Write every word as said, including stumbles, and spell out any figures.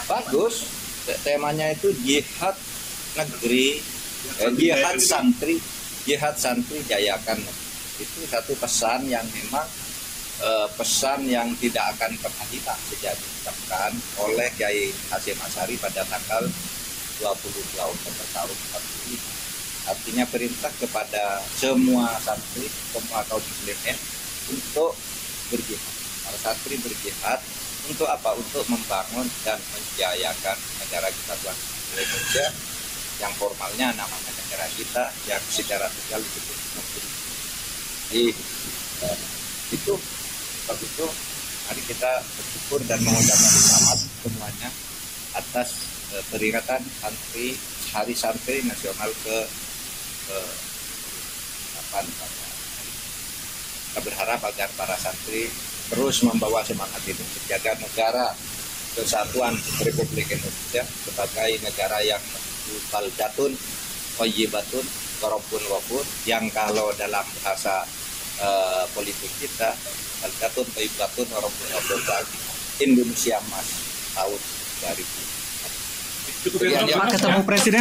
Bagus, temanya itu jihad negeri, eh, jihad santri, jihad santri jayakan. Itu satu pesan yang memang eh, pesan yang tidak akan pernah hilang sejak diucapkan oleh Kiai Hasyim Asy'ari pada tanggal dua puluh dua Oktober tahun empat puluh lima. Artinya perintah kepada semua santri, semua kaum muslimin untuk berjihad. Para santri berjihad untuk apa? Untuk membangun dan menjayakan negara kita Tuhan Indonesia yang formalnya namanya negara kita, yang secara sosial disebut negeri. Jadi eh, itu sebab itu mari kita bersyukur dan mengucapkan selamat semuanya atas eh, peringatan santri Hari Santri Nasional ke eh, delapan. Kita berharap agar para santri terus membawa semangat ini, menjaga negara kesatuan Republik Indonesia sebagai negara yang baldatun, thayyibatun, warabun wafur, yang kalau dalam bahasa uh, politik kita baldatun, thayyibatun, warabun wafur, Indonesia Emas tahun dua ribu. Pak, ketemu Presiden.